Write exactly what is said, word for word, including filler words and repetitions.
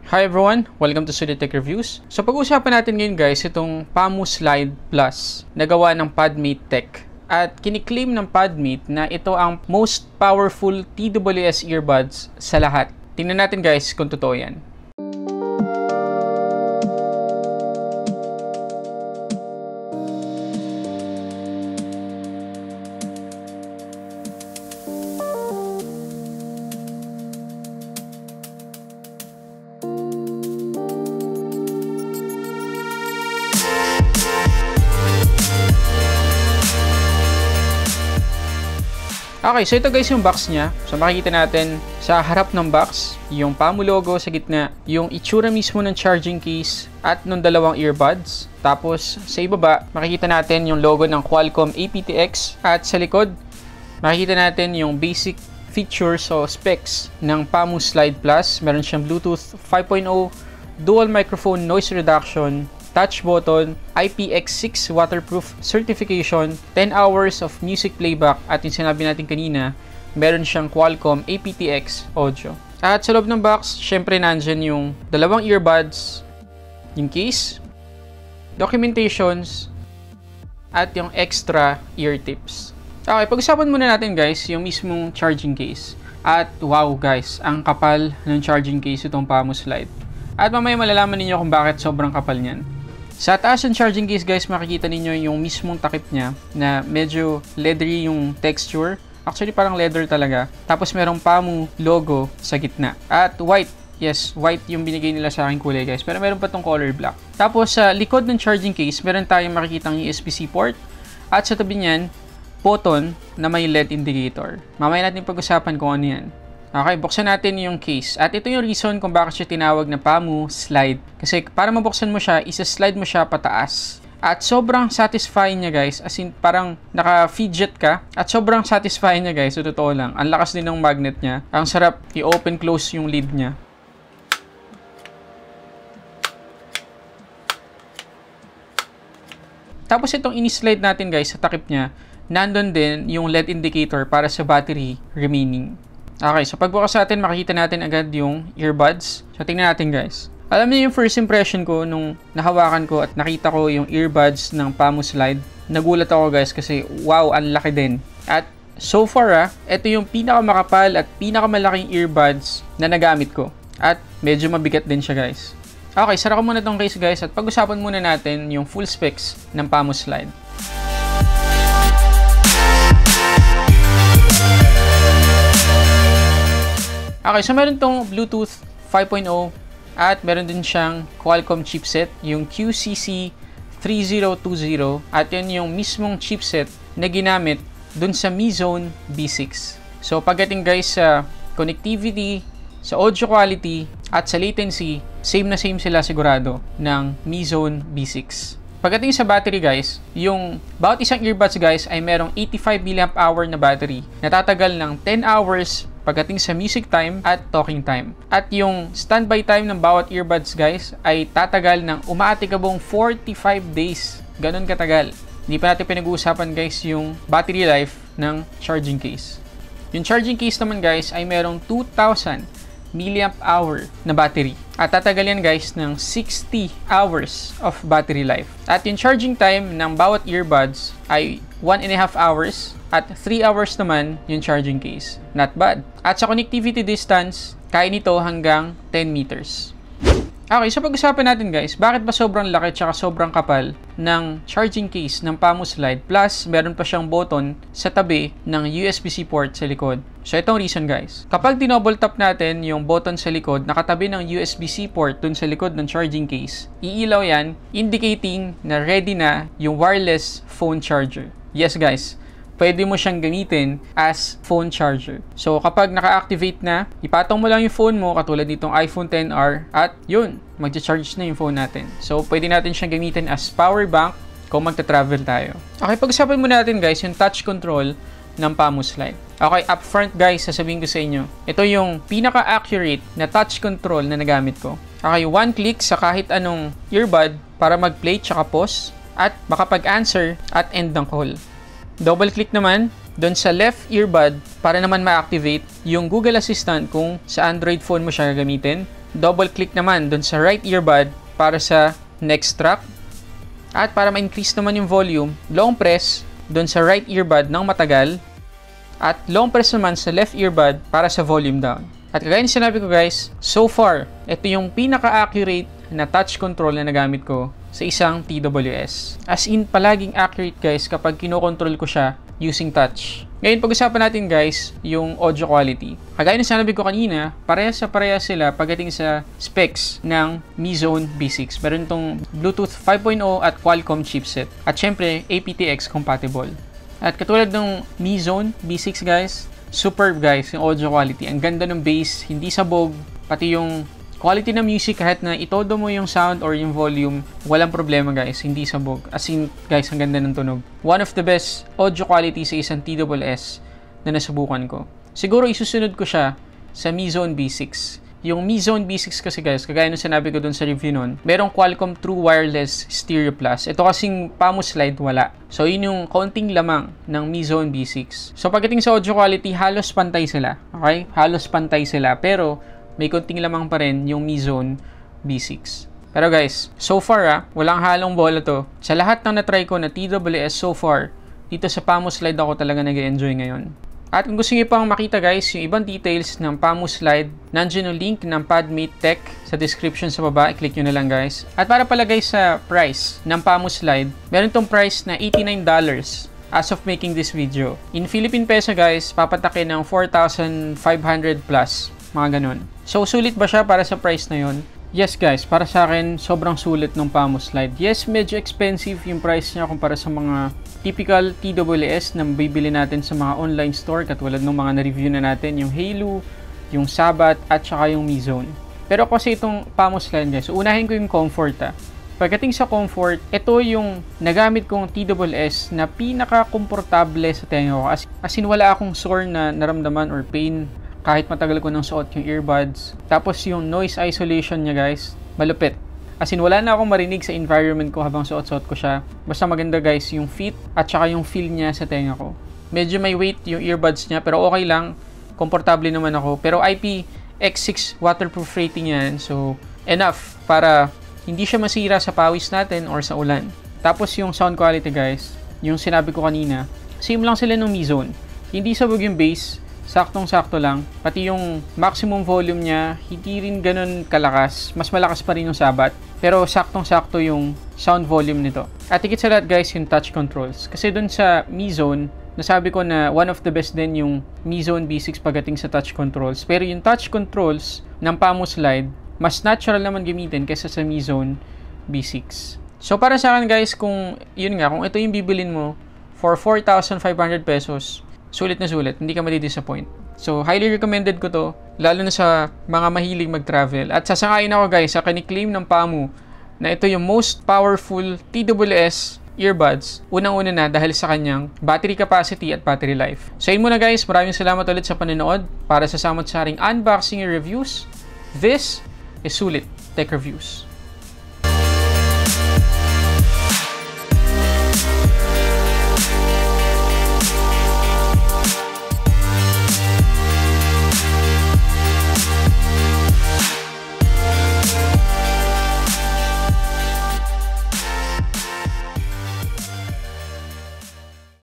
Hi everyone! Welcome to Solid Tech Reviews. So pag-uusapan natin ngayon guys, itong Pamu Slide Plus na gawa ng Podmate Tech. At kiniklaim ng Podmate na ito ang most powerful T W S earbuds sa lahat. Tingnan natin guys kung totoo yan. Okay, so ito guys yung box niya. So makikita natin sa harap ng box, yung Pamu logo sa gitna, yung itsura mismo ng charging case at nung dalawang earbuds. Tapos sa ibaba, makikita natin yung logo ng Qualcomm A P T X at sa likod, makikita natin yung basic features o specs ng Pamu Slide Plus. Meron siyang Bluetooth five point oh, dual microphone noise reduction, touch button, I P X six waterproof certification, ten hours of music playback, at yung sinabi natin kanina, meron siyang Qualcomm A P T X audio. At sa loob ng box, syempre nandyan yung dalawang earbuds, yung case, documentations, at yung extra ear tips. Okay, pag-usapan muna natin guys yung mismong charging case. At wow guys, ang kapal ng charging case itong Pamu Slide. At mamaya malalaman ninyo kung bakit sobrang kapal niyan. Sa taas ng charging case guys, makikita ninyo yung mismong takip niya na medyo leathery yung texture. Actually parang leather talaga. Tapos merong Pamu logo sa gitna. At white. Yes, white yung binigay nila sa aking kulay guys. Pero meron pa tong color black. Tapos sa likod ng charging case, meron tayong makikitang U S B C port. At sa tabi niyan, button na may L E D indicator. Mamaya natin pag-usapan kung ano yan. Okay, buksan natin yung case. At ito yung reason kung bakit siya tinawag na Pamu Slide. Kasi para mabuksan mo siya, isa-slide mo siya pataas. At sobrang satisfying niya guys. As in, parang naka-fidget ka. At sobrang satisfying niya guys. So, totoo lang. Ang lakas din ng magnet niya. Ang sarap i-open-close yung lid niya. Tapos itong ini-slide natin guys sa takip niya, nandun din yung L E D indicator para sa battery remaining. Okay, so pagbukas natin, makikita natin agad yung earbuds. So, tingnan natin guys. Alam niyo yung first impression ko nung nahawakan ko at nakita ko yung earbuds ng Pamu Slide. Nagulat ako guys kasi wow, ang laki din. At so far ah, ito yung pinakamakapal at pinakamalaking earbuds na nagamit ko. At medyo mabigat din siya guys. Okay, sara ko muna itong case guys at pag-usapan muna natin yung full specs ng Pamu Slide. Okay, so meron tong Bluetooth five point oh at meron din siyang Qualcomm chipset, yung Q C C three zero two zero, at yun yung mismong chipset na ginamit dun sa Mi Zone B six. So pagdating guys sa connectivity, sa audio quality, at sa latency, same na same sila sigurado ng Mi Zone B six. Pagdating sa battery guys, yung bawat isang earbuds guys ay merong eighty-five milliamp hour na battery na tatagal ng ten hours pagdating sa music time at talking time. At yung standby time ng bawat earbuds guys ay tatagal ng umaatikabong forty-five days. Ganun katagal. Hindi pa natin pinag-uusapan guys yung battery life ng charging case. Yung charging case naman guys ay merong two thousand milliamp hour na battery. At tatagal yan guys ng sixty hours of battery life. At yung charging time ng bawat earbuds ay one and a half hours at three hours naman yung charging case. Not bad. At sa connectivity distance, kaya nito hanggang ten meters. Okay, so pag-usapan natin guys, bakit ba sobrang laki at sobrang kapal ng charging case ng Pamu Slide plus meron pa siyang button sa tabi ng U S B C port sa likod. So itong reason guys, kapag dinoble tap natin yung button sa likod, nakatabi ng U S B C port dun sa likod ng charging case, iilaw yan, indicating na ready na yung wireless phone charger. Yes guys, pwede mo siyang gamitin as phone charger. So, kapag naka-activate na, ipatong mo lang yung phone mo, katulad nitong iPhone ten R, at yun, mag-charge na yung phone natin. So, pwede natin siyang gamitin as power bank kung magta-travel tayo. Okay, pag-usapan muna natin guys, yung touch control ng Pamu Slide. Okay, up front guys, sasabihin ko sa inyo, ito yung pinaka-accurate na touch control na nagamit ko. Okay, one click sa kahit anong earbud para mag-play tsaka pause, at makapag-answer at end ng call. Double click naman doon sa left earbud para naman ma-activate yung Google Assistant kung sa Android phone mo siya gagamitin. double click naman dun sa right earbud para sa next track. At para ma-increase naman yung volume, long press dun sa right earbud ng matagal. At long press naman sa left earbud para sa volume down. At kagaya ng sinabi ko guys, so far, ito yung pinaka-accurate na touch control na nagamit ko sa isang T W S. As in, palaging accurate guys kapag kinokontrol ko siya using touch. Ngayon, pag-usapan natin guys yung audio quality. Kagaya ng sinabi ko kanina, parehas sa parehas sila pagdating sa specs ng Mi Zone B six. Meron itong Bluetooth five point oh at Qualcomm chipset. At syempre, A P T X compatible. At katulad ng Mi Zone B six guys, superb guys yung audio quality. Ang ganda ng bass, hindi sabog, pati yung quality ng music kahit na itodo mo yung sound or yung volume, walang problema guys, hindi sabog. As in guys, ang ganda ng tunog. One of the best audio quality sa isang T W S na nasubukan ko. Siguro isusunod ko siya sa Mi Zone B six. Yung Mi Zone B six kasi guys, kagaya nung sinabi ko dun sa review nun, merong Qualcomm True Wireless Stereo Plus. Ito kasing Pamo Slide wala. So yun yung kaunting lamang ng Mi Zone B six. So pagdating sa audio quality, halos pantay sila. Okay? Halos pantay sila. Pero may konting lamang pa rin yung Mi Zone B six. Pero guys, so far ah, walang halong bola to. Sa lahat ng na-try ko na T W S so far, dito sa Pamo Slide ako talaga nag-enjoy ngayon. At kung gusto niyo pang makita guys, yung ibang details ng Pamo Slide, nandiyan yung link ng Padmate Tech sa description sa baba. I-click nyo na lang guys. At para pala guys sa price ng Pamo Slide, meron tong price na eighty-nine dollars as of making this video. In Philippine peso guys, papatakin ng four thousand five hundred plus. Mga ganun. So, sulit ba siya para sa price na yon? Yes guys, para sa akin, sobrang sulit ng Pamo Slide. Yes, medyo expensive yung price niya kumpara sa mga typical T W S na bibili natin sa mga online store katulad ng mga na-review na natin, yung Halo, yung Sabat, at saka yung Mi Zone. Pero kasi itong Pamo Slide guys, unahin ko yung comfort ah. Pagdating sa comfort, ito yung nagamit kong T W S na pinaka-komportable sa tenga ko. As, as in, wala akong sore na naramdaman or pain kahit matagal ko nang suot yung earbuds. Tapos yung noise isolation niya guys, malupit. As in, wala na akong marinig sa environment ko habang suot-suot ko siya. Basta maganda guys yung fit at saka yung feel niya sa tenga ko. Medyo may weight yung earbuds niya pero okay lang. Komportable naman ako. Pero I P X six waterproof rating yan. So, enough para hindi siya masira sa pawis natin or sa ulan. Tapos yung sound quality guys, yung sinabi ko kanina, same lang sila ng Mi Zone. Hindi sabog yung bass, saktong-sakto lang. Pati yung maximum volume niya, hindi rin ganun kalakas. Mas malakas pa rin yung Sabat. Pero saktong-sakto yung sound volume nito. At higit sa lahat guys, yung touch controls. Kasi dun sa Mi Zone, nasabi ko na one of the best din yung Mi Zone B six pagdating sa touch controls. Pero yung touch controls ng Pamo Slide, mas natural naman gamitin kaysa sa Mi Zone B six. So para sa akin guys, kung yun nga, kung ito yung bibilin mo for four thousand five hundred pesos, sulit na sulit, hindi ka madi-disappoint. So, highly recommended ko to, lalo na sa mga mahilig mag-travel. At sasangayin ako guys, sa kaniklaim ng Pamo na ito yung most powerful T W S earbuds. Unang-una na dahil sa kanyang battery capacity at battery life. So, yun muna guys, maraming salamat ulit sa panonood para sa samot-saring unboxing and reviews. This is Sulit Tech Reviews.